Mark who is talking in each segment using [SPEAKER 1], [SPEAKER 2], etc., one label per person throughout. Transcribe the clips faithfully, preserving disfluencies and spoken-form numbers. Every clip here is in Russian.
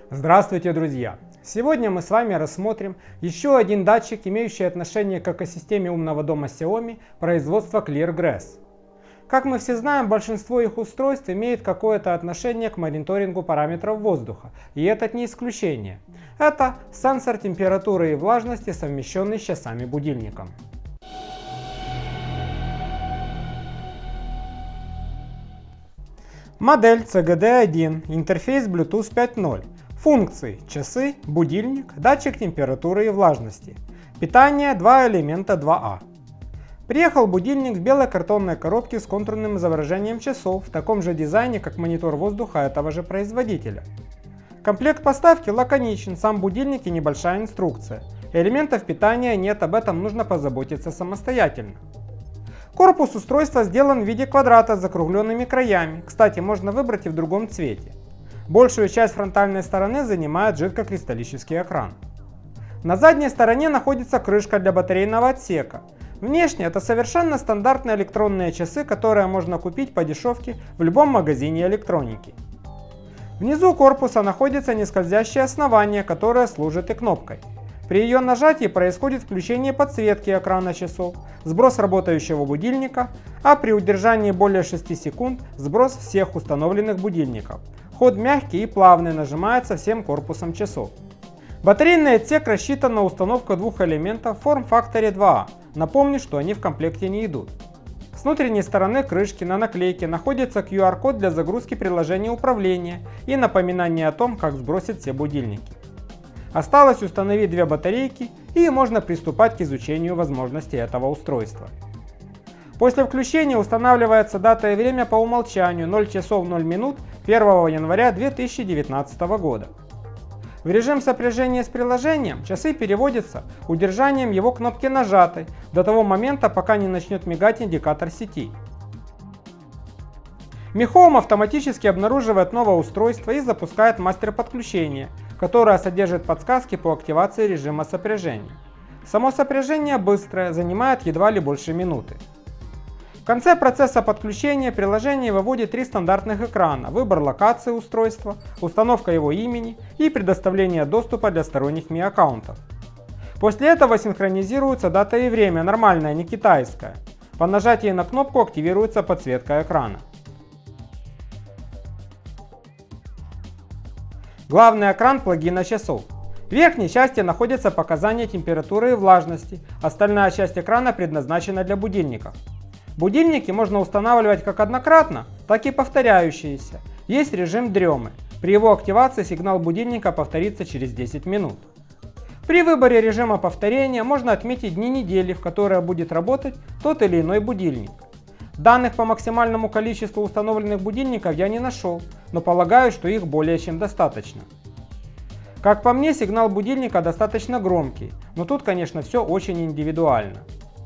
[SPEAKER 1] Здравствуйте, друзья! Сегодня мы с вами рассмотрим еще один датчик, имеющий отношение к экосистеме умного дома Xiaomi производства Cleargrass. Как мы все знаем, большинство их устройств имеет какое-то отношение к мониторингу параметров воздуха, и этот не исключение. Это сенсор температуры и влажности, совмещенный с часами-будильником. Модель си джи ди один, интерфейс Bluetooth пять ноль. Функции: часы, будильник, датчик температуры и влажности. Питание: два элемента два а. Приехал будильник в белой картонной коробке с контурным изображением часов в таком же дизайне, как монитор воздуха этого же производителя. Комплект поставки лаконичен, сам будильник и небольшая инструкция. Элементов питания нет, об этом нужно позаботиться самостоятельно. Корпус устройства сделан в виде квадрата с закругленными краями, кстати, можно выбрать и в другом цвете. Большую часть фронтальной стороны занимает жидкокристаллический экран. На задней стороне находится крышка для батарейного отсека. Внешне это совершенно стандартные электронные часы, которые можно купить по дешевке в любом магазине электроники. Внизу корпуса находится нескользящее основание, которое служит и кнопкой. При ее нажатии происходит включение подсветки экрана часов, сброс работающего будильника, а при удержании более шести секунд сброс всех установленных будильников. Ход мягкий и плавный, нажимается всем корпусом часов. Батарейный отсек рассчитан на установку двух элементов в форм-факторе два а. Напомню, что они в комплекте не идут. С внутренней стороны крышки на наклейке находится ку ар код для загрузки приложения управления и напоминание о том, как сбросить все будильники. Осталось установить две батарейки, и можно приступать к изучению возможностей этого устройства. После включения устанавливается дата и время по умолчанию ноль часов ноль минут первого января две тысячи девятнадцатого года. В режим сопряжения с приложением часы переводятся удержанием его кнопки нажатой до того момента, пока не начнет мигать индикатор сети. Mi Home автоматически обнаруживает новое устройство и запускает мастер подключения, которое содержит подсказки по активации режима сопряжения. Само сопряжение быстрое, занимает едва ли больше минуты. В конце процесса подключения приложение выводит три стандартных экрана: выбор локации устройства, установка его имени и предоставление доступа для сторонних ми аккаунтов. После этого синхронизируется дата и время, нормальная, не китайская. По нажатии на кнопку активируется подсветка экрана. Главный экран плагина часов. В верхней части находятся показания температуры и влажности, остальная часть экрана предназначена для будильников. Будильники можно устанавливать как однократно, так и повторяющиеся. Есть режим дремы. При его активации сигнал будильника повторится через десять минут. При выборе режима повторения можно отметить дни недели, в которые будет работать тот или иной будильник. Данных по максимальному количеству установленных будильников я не нашел, но полагаю, что их более чем достаточно. Как по мне, сигнал будильника достаточно громкий, но тут, конечно, все очень индивидуально.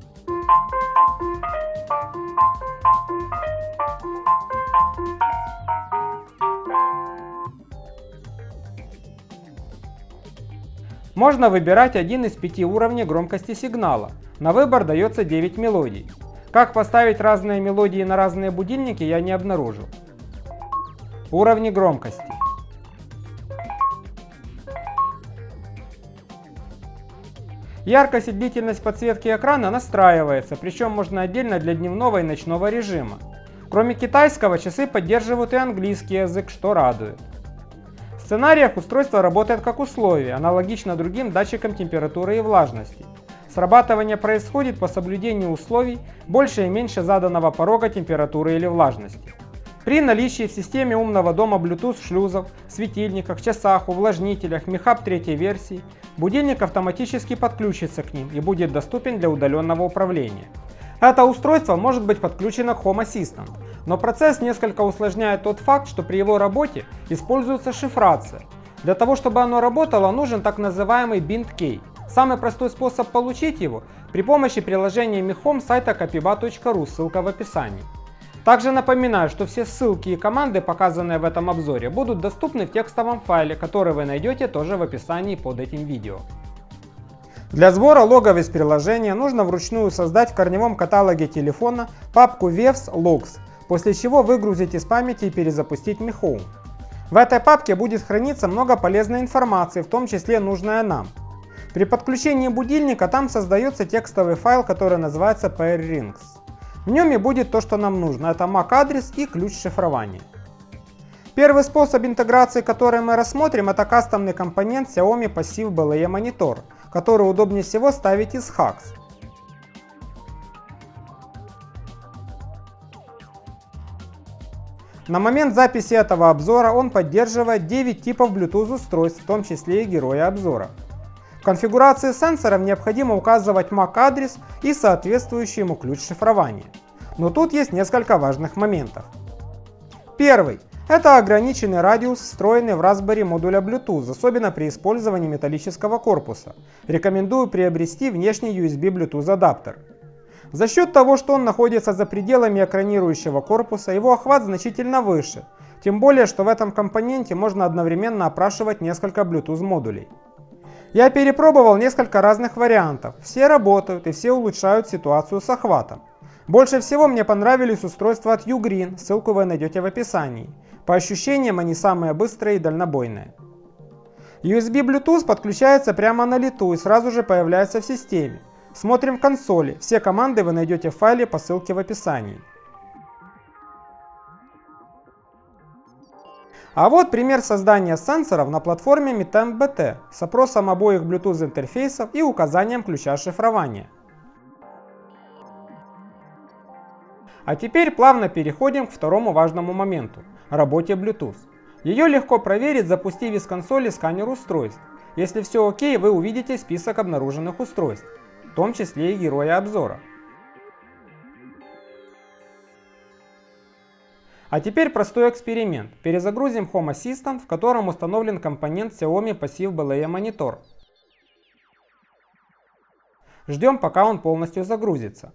[SPEAKER 1] Можно выбирать один из пяти уровней громкости сигнала. На выбор дается девять мелодий. Как поставить разные мелодии на разные будильники, я не обнаружил. Уровни громкости. Яркость и длительность подсветки экрана настраивается, причем можно отдельно для дневного и ночного режима. Кроме китайского, часы поддерживают и английский язык, что радует. В сценариях устройство работает как условие, аналогично другим датчикам температуры и влажности. Срабатывание происходит по соблюдению условий больше и меньше заданного порога температуры или влажности. При наличии в системе умного дома Bluetooth шлюзов, светильниках, часах, увлажнителях Mi Hub третьей версии, будильник автоматически подключится к ним и будет доступен для удаленного управления. Это устройство может быть подключено к Home Assistant, но процесс несколько усложняет тот факт, что при его работе используется шифрация. Для того, чтобы оно работало, нужен так называемый bind-key. Самый простой способ получить его при помощи приложения Mi Home с сайта копиба точка ру, ссылка в описании. Также напоминаю, что все ссылки и команды, показанные в этом обзоре, будут доступны в текстовом файле, который вы найдете тоже в описании под этим видео. Для сбора логов из приложения нужно вручную создать в корневом каталоге телефона папку Waves Logs, после чего выгрузить из памяти и перезапустить Mi Home. В этой папке будет храниться много полезной информации, в том числе нужная нам. При подключении будильника там создается текстовый файл, который называется PairRings. В нем и будет то, что нам нужно. Это эм эй си-адрес и ключ шифрования. Первый способ интеграции, который мы рассмотрим, это кастомный компонент Xiaomi Passive би эл и Monitor, который удобнее всего ставить из хакс. На момент записи этого обзора он поддерживает девять типов Bluetooth устройств, в том числе и героя обзора. В конфигурации сенсоров необходимо указывать эм эй си-адрес и соответствующий ему ключ шифрования. Но тут есть несколько важных моментов. Первый. Это ограниченный радиус, встроенный в Raspberry модуля Bluetooth, особенно при использовании металлического корпуса. Рекомендую приобрести внешний ю эс би Bluetooth адаптер. За счет того, что он находится за пределами экранирующего корпуса, его охват значительно выше, тем более, что в этом компоненте можно одновременно опрашивать несколько Bluetooth модулей. Я перепробовал несколько разных вариантов, все работают и все улучшают ситуацию с охватом. Больше всего мне понравились устройства от Ugreen, ссылку вы найдете в описании. По ощущениям они самые быстрые и дальнобойные. ю эс би Bluetooth подключается прямо на лету и сразу же появляется в системе. Смотрим в консоли, все команды вы найдете в файле по ссылке в описании. А вот пример создания сенсоров на платформе MidTemp би ти с опросом обоих Bluetooth интерфейсов и указанием ключа шифрования. А теперь плавно переходим к второму важному моменту – работе Bluetooth. Ее легко проверить, запустив из консоли сканер устройств. Если все окей, вы увидите список обнаруженных устройств, в том числе и героя обзора. А теперь простой эксперимент. Перезагрузим Home Assistant, в котором установлен компонент Xiaomi Passive би эл и Monitor. Ждем, пока он полностью загрузится.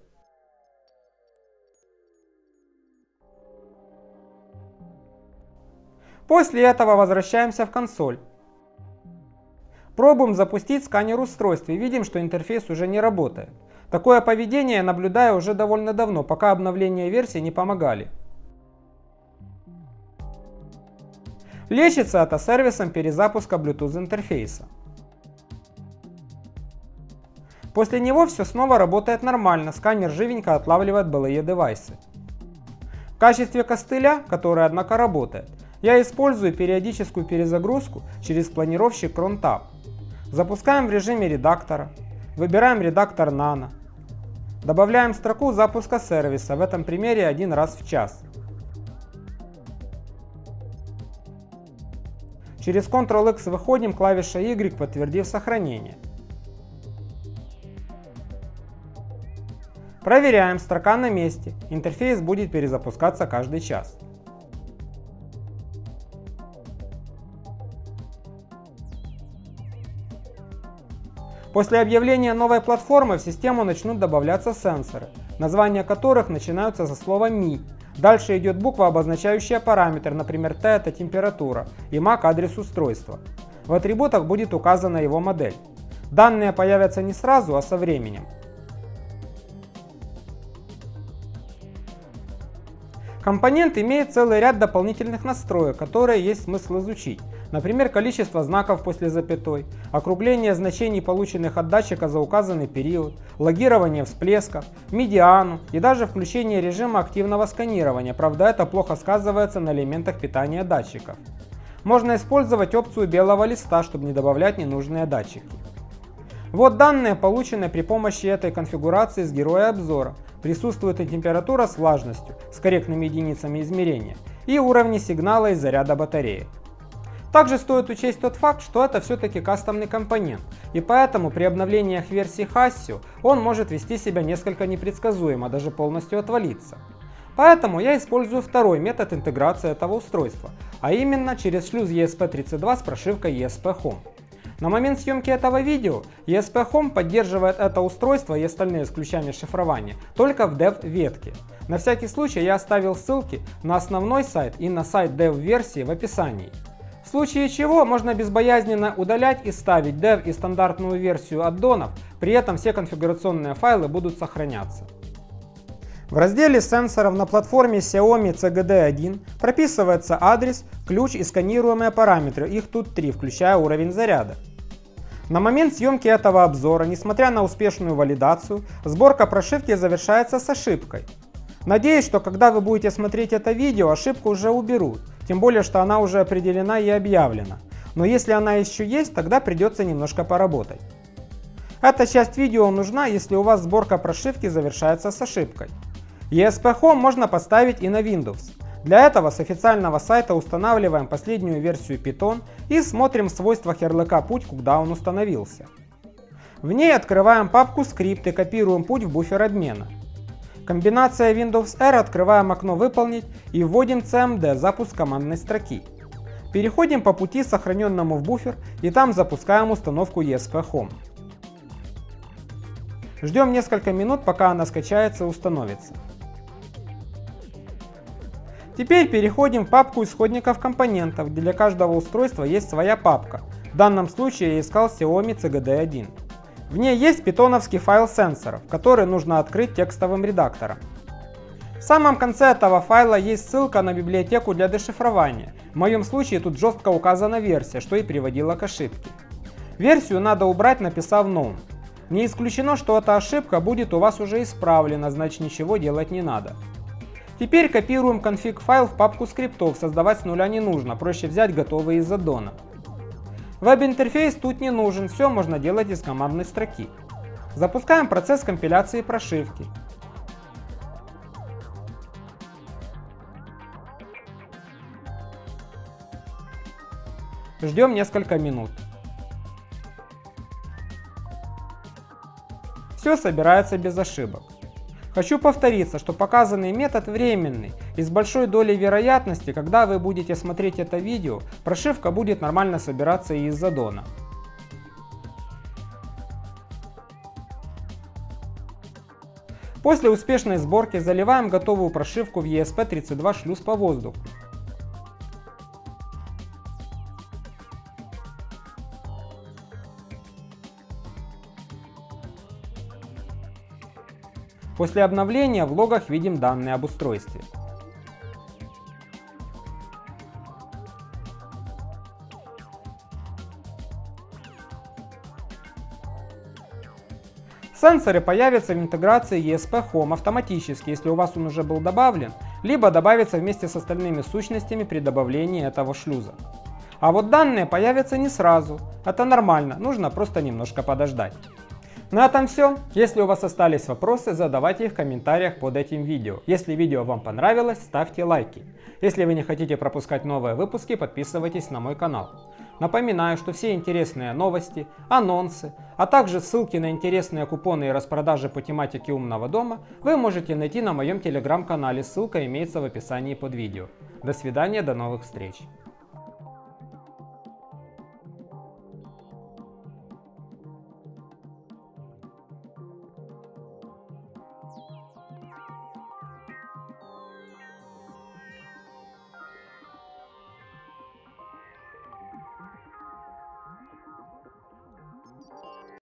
[SPEAKER 1] После этого возвращаемся в консоль. Пробуем запустить сканер устройств и видим, что интерфейс уже не работает. Такое поведение я наблюдаю уже довольно давно, пока обновления версии не помогали. Лечится это сервисом перезапуска Bluetooth интерфейса. После него все снова работает нормально, сканер живенько отлавливает би эл и девайсы. В качестве костыля, который однако работает, я использую периодическую перезагрузку через планировщик Crontab. Запускаем в режиме редактора, выбираем редактор Nano, добавляем строку запуска сервиса, в этом примере один раз в час. Через контрол икс выходим, клавиша Y, подтвердив сохранение. Проверяем, строка на месте, интерфейс будет перезапускаться каждый час. После объявления новой платформы в систему начнут добавляться сенсоры, названия которых начинаются со слова ми. Дальше идет буква, обозначающая параметр, например, T это температура, и эм эй си-адрес устройства. В атрибутах будет указана его модель. Данные появятся не сразу, а со временем. Компонент имеет целый ряд дополнительных настроек, которые есть смысл изучить. Например, количество знаков после запятой, округление значений, полученных от датчика за указанный период, логирование всплесков, медиану и даже включение режима активного сканирования, правда это плохо сказывается на элементах питания датчиков. Можно использовать опцию белого листа, чтобы не добавлять ненужные датчики. Вот данные, полученные при помощи этой конфигурации с героя обзора. Присутствует и температура с влажностью, с корректными единицами измерения, и уровни сигнала и заряда батареи. Также стоит учесть тот факт, что это все-таки кастомный компонент, и поэтому при обновлениях версии Hasio он может вести себя несколько непредсказуемо, даже полностью отвалиться. Поэтому я использую второй метод интеграции этого устройства, а именно через шлюз и эс пи тридцать два с прошивкой и эс пи Home. На момент съемки этого видео и эс пи Home поддерживает это устройство и остальные с ключами шифрования только в dev-ветке. На всякий случай я оставил ссылки на основной сайт и на сайт dev-версии в описании. В случае чего можно безбоязненно удалять и ставить dev и стандартную версию аддонов, при этом все конфигурационные файлы будут сохраняться. В разделе сенсоров на платформе Xiaomi си джи ди один прописывается адрес, ключ и сканируемые параметры, их тут три, включая уровень заряда. На момент съемки этого обзора, несмотря на успешную валидацию, сборка прошивки завершается с ошибкой. Надеюсь, что когда вы будете смотреть это видео, ошибку уже уберут, тем более, что она уже определена и объявлена. Но если она еще есть, тогда придется немножко поработать. Эта часть видео нужна, если у вас сборка прошивки завершается с ошибкой. и эс пи Home можно поставить и на Windows. Для этого с официального сайта устанавливаем последнюю версию Python и смотрим в свойствах ярлыка «Путь», куда он установился. В ней открываем папку «Скрипт» и копируем путь в буфер обмена. Комбинация Windows R, открываем окно «Выполнить» и вводим си эм ди, запуск командной строки. Переходим по пути, сохраненному в буфер, и там запускаем установку и эс пи Home. Ждем несколько минут, пока она скачается и установится. Теперь переходим в папку исходников компонентов, где для каждого устройства есть своя папка. В данном случае я искал Xiaomi си джи ди один. В ней есть питоновский файл сенсоров, который нужно открыть текстовым редактором. В самом конце этого файла есть ссылка на библиотеку для дешифрования. В моем случае тут жестко указана версия, что и приводило к ошибке. Версию надо убрать, написав known. Не исключено, что эта ошибка будет у вас уже исправлена, значит ничего делать не надо. Теперь копируем конфиг файл в папку скриптов, создавать с нуля не нужно, проще взять готовый из аддона. Веб-интерфейс тут не нужен, все можно делать из командной строки. Запускаем процесс компиляции прошивки. Ждем несколько минут. Все собирается без ошибок. Хочу повториться, что показанный метод временный, и с большой долей вероятности, когда вы будете смотреть это видео, прошивка будет нормально собираться и из аддона. После успешной сборки заливаем готовую прошивку в и эс пи тридцать два шлюз по воздуху. После обновления в логах видим данные об устройстве. Сенсоры появятся в интеграции и эс пи Home автоматически, если у вас он уже был добавлен, либо добавится вместе с остальными сущностями при добавлении этого шлюза. А вот данные появятся не сразу, это нормально, нужно просто немножко подождать. На этом все. Если у вас остались вопросы, задавайте их в комментариях под этим видео. Если видео вам понравилось, ставьте лайки. Если вы не хотите пропускать новые выпуски, подписывайтесь на мой канал. Напоминаю, что все интересные новости, анонсы, а также ссылки на интересные купоны и распродажи по тематике умного дома вы можете найти на моем телеграм-канале, ссылка имеется в описании под видео. До свидания, до новых встреч.